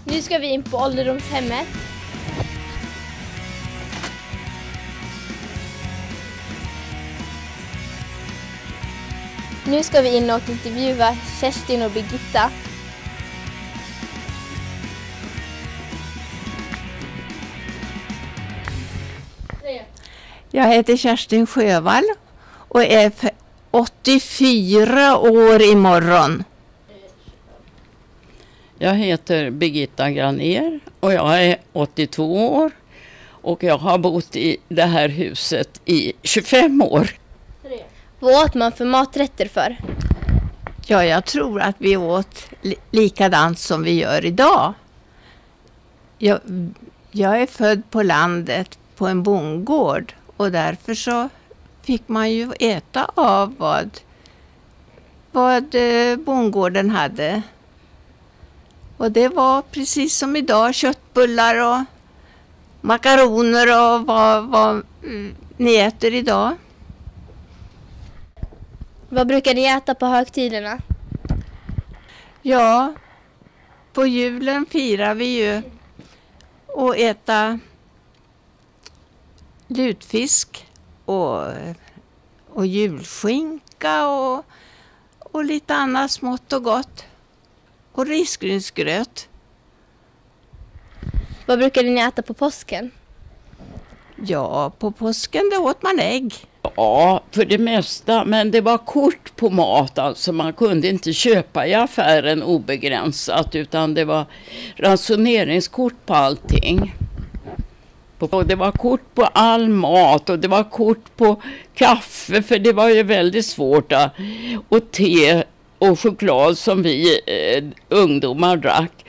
Nu ska vi in på ålderdomshemmet. Nu ska vi in och intervjua Kerstin och Birgitta. Jag heter Kerstin Sjövall och är 84 år imorgon. Jag heter Birgitta Granér och jag är 82 år och jag har bott i det här huset i 25 år. Vad åt man för maträtter för? Ja, jag tror att vi åt likadant som vi gör idag. Jag är född på landet på en bondgård och därför så fick man ju äta av vad bondgården hade. Och det var precis som idag, köttbullar och makaroner och vad ni äter idag. Vad brukar ni äta på högtiderna? Ja, på julen firar vi ju och äta lutfisk och julskinka och lite annat smått och gott. Och risgrynsgröt. Vad brukar ni äta på påsken? Ja, på påsken då åt man ägg. Ja, för det mesta, men det var kort på mat, alltså man kunde inte köpa i affären obegränsat utan det var ransoneringskort på allting. Och det var kort på all mat och det var kort på kaffe för det var ju väldigt svårt och te och choklad som vi ungdomar drack.